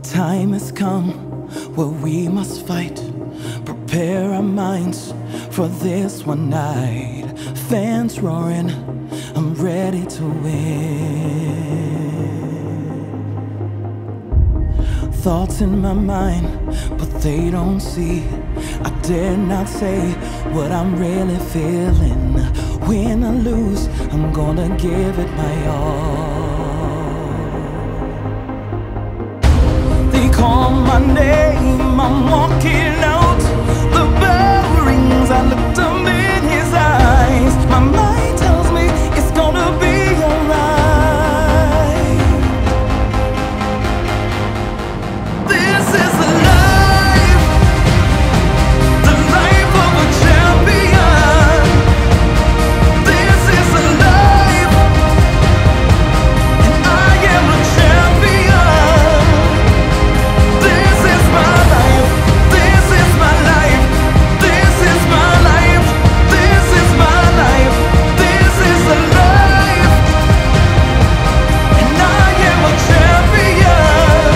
time has come where we must fight. Prepare our minds for this one night. Fans roaring, I'm ready to win. Thoughts in my mind, but they don't see. I dare not say what I'm really feeling. Win or lose, I'm gonna give it my all. They call my name, I'm walking out. The bell rings, I looked up in his eyes. My mind tells me it's gonna be alright. This is the life of a champion. This is the life, and I am a champion. This is my life, this is my life, this is my life, this is my life, this is the life, and I am a champion.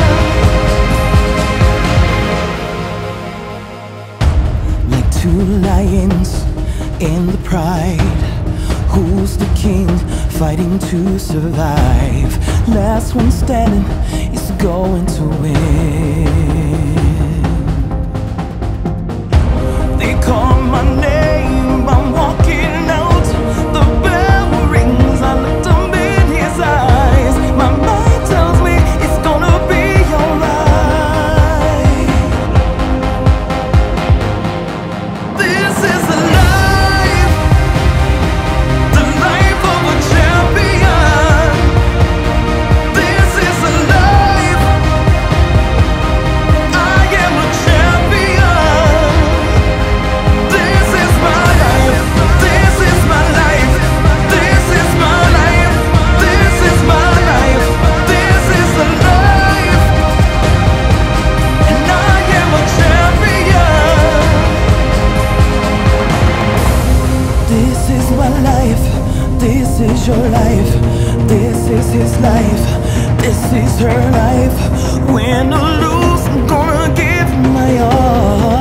Like two lions in the pride, who's the king fighting to survive? Last one standing is going to win. They call my name, I'm walking out. The bell rings, I looked up in his eyes. My mind tells me it's gonna be alright. This is the life of a champion. This is the life, I am a champion. This is my life, this is my life, this is my life, this is my life, this is the life, and I am a champion. This is my life, this is your life, this is his life, this is her life. Win or lose, I'm gonna give my all.